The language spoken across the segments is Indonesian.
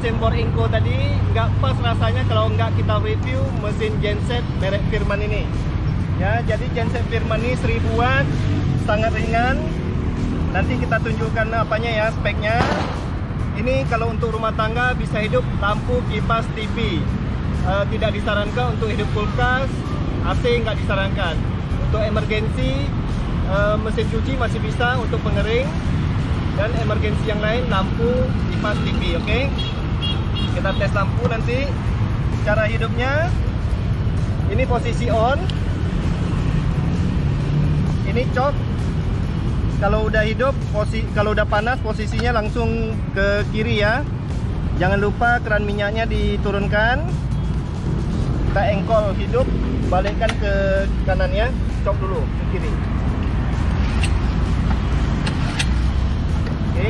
bensin bor Inco tadi nggak pas rasanya kalau nggak kita review mesin genset merek Firman ini. Ya, jadi genset Firman ini 1000 watt, sangat ringan. Nanti kita tunjukkan apanya ya, speknya. Ini kalau untuk rumah tangga bisa hidup lampu, kipas, TV. Tidak disarankan untuk hidup kulkas, AC nggak disarankan. Untuk emergensi, mesin cuci masih bisa untuk pengering. Dan emergensi yang lain lampu, kipas, TV, oke? Kita tes lampu nanti. Cara hidupnya, ini posisi on. Ini cok. Kalau udah hidup, kalau udah panas posisinya langsung ke kiri ya. Jangan lupa keran minyaknya diturunkan. Kita engkol hidup, balikkan ke kanannya, cok dulu ke kiri. Oke.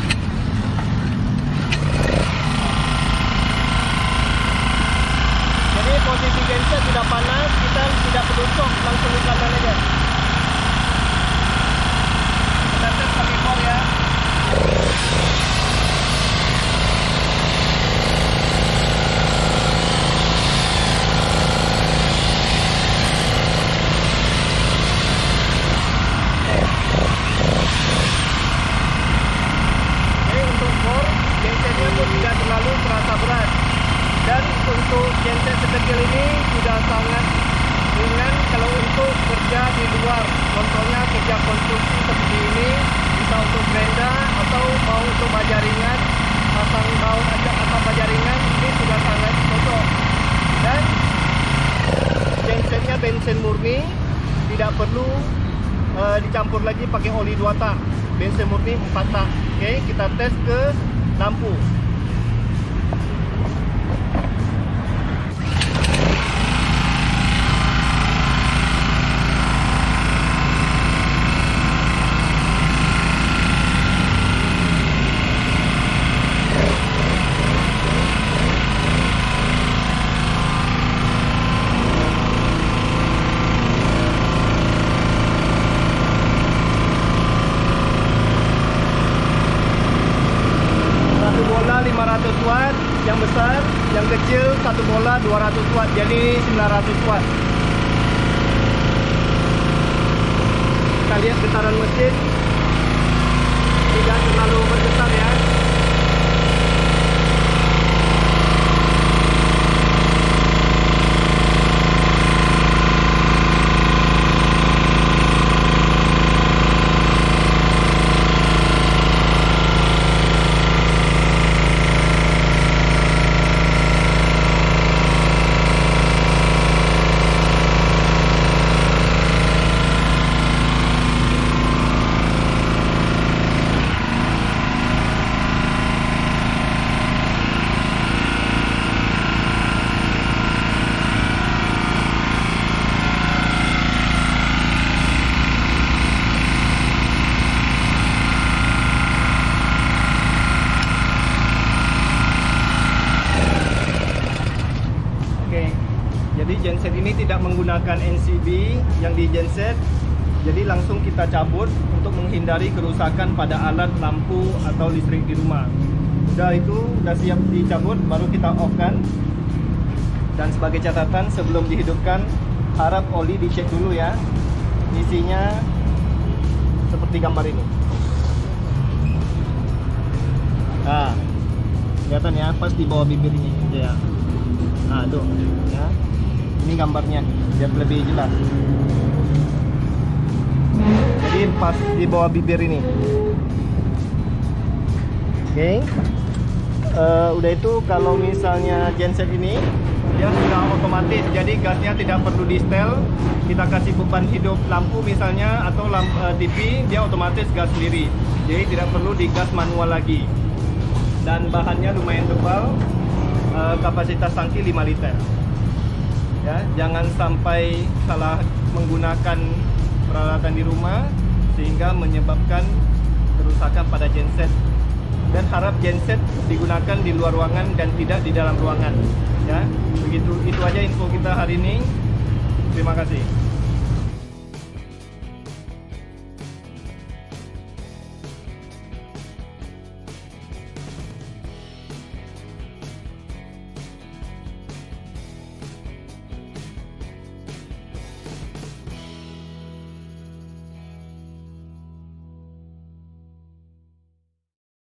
Jadi posisi genset tidak panas, kita tidak perlu cok, langsung ke kanan aja. Kita tes pakai bor ya. Tidak terlalu terasa berat, dan untuk genset sekecil ini sudah sangat ringan kalau untuk kerja di luar, contohnya kerja konstruksi seperti ini, bisa untuk berenda atau mau untuk baja ringan, pasang baut aja atau baja ringan, ini sudah sangat cocok. Dan gensetnya bensin murni, tidak perlu dicampur lagi pakai oli 2 tak, bensin murni 4 tak. Oke, kita tes ke lampu. Watt yang besar, yang kecil satu bola 200 watt, jadi 900 watt. Kita lihat getaran mesin tidak terlalu bergetar ya. Jadi genset ini tidak menggunakan NCB yang di genset, jadi langsung kita cabut untuk menghindari kerusakan pada alat lampu atau listrik di rumah. Udah itu, udah siap dicabut, baru kita off kan. Dan sebagai catatan, sebelum dihidupkan, harap oli dicek dulu ya. Isinya seperti gambar ini. Nah, kelihatan ya, pas di bawah bibir ini ya. Nah, tuh ya. Ini gambarnya biar lebih jelas. Jadi pas di bawah bibir ini. Oke. Udah itu kalau misalnya genset ini dia sudah otomatis, jadi gasnya tidak perlu di setel. Kita kasih beban hidup lampu misalnya atau lampu TV, dia otomatis gas sendiri. Jadi tidak perlu digas manual lagi. Dan bahannya lumayan tebal. Kapasitas tangki 5 liter. Ya, jangan sampai salah menggunakan peralatan di rumah sehingga menyebabkan kerusakan pada genset. Dan harap genset digunakan di luar ruangan dan tidak di dalam ruangan. Ya, begitu, itu aja info kita hari ini. Terima kasih.